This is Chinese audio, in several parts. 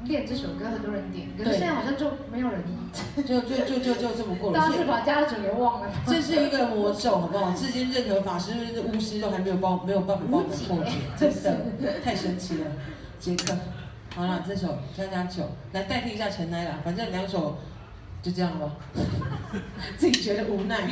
练这首歌，很多人点，可是现在好像就没有人， 就这么过了。 大家是把家主给忘了。 这是一个魔咒，好不好？至今任何法师、巫师都还没有办法帮我们破解，真的太神奇了。杰克，好了，这首《加酒》来代替一下陈乃啦，反正2首就这样吧，自己觉得无奈。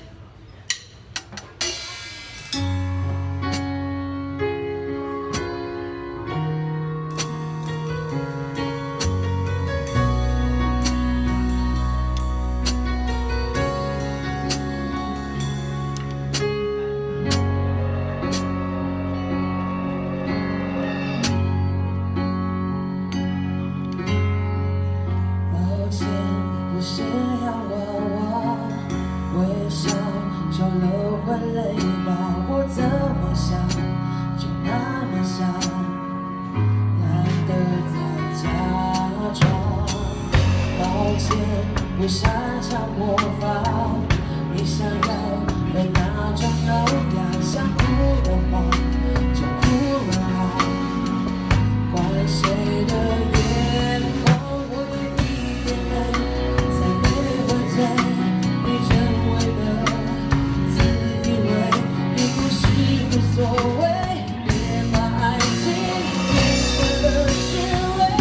不擅长模仿你想要的那种优雅，想哭的话就哭了啊，管谁的眼光，我有一点累，才会会醉。你认为的自以为，并不是无所谓。别把爱情变成了虚伪。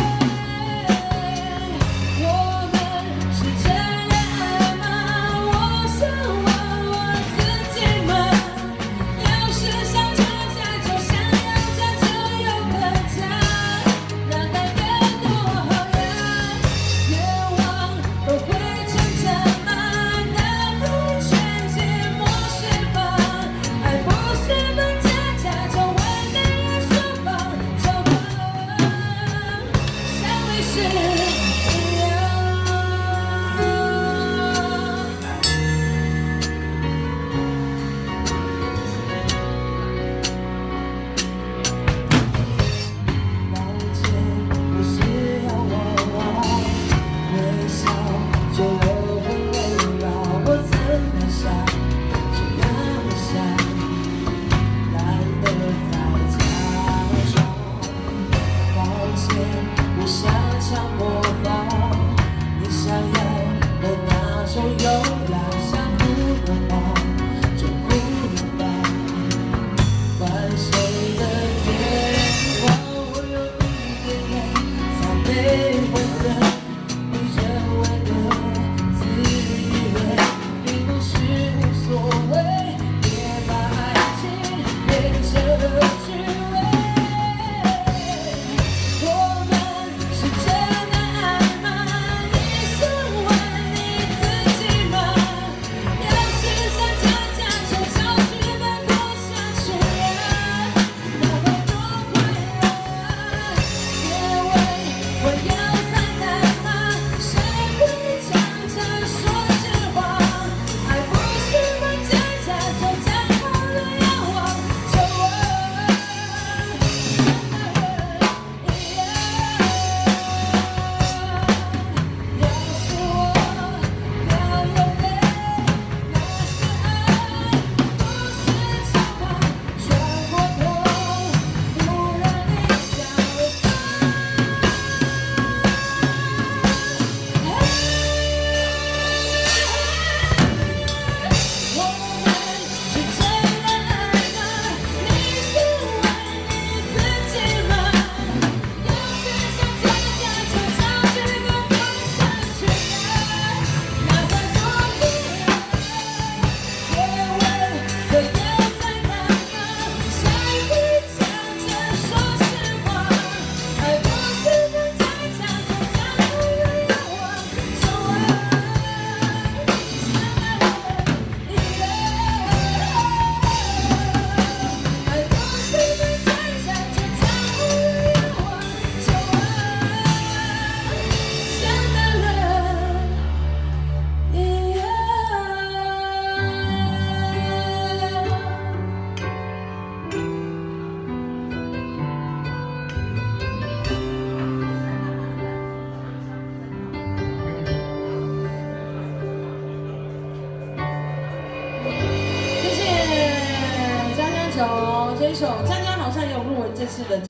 这首张嘉好像有入围这次的